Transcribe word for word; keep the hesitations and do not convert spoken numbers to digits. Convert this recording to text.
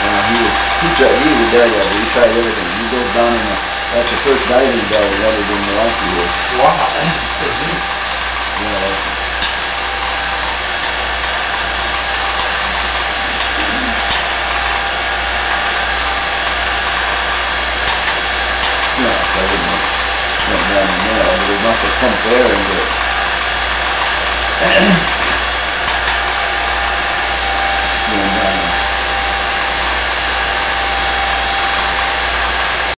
Uh, he was he tried he was a daredevil. He tried everything. He goes down in a, that's the first diving bell we ever did in Milwaukee here. Wow, that's so neat. Yeah. That's, yeah, so I didn't know. Went down in there, but it must have pumped air into it.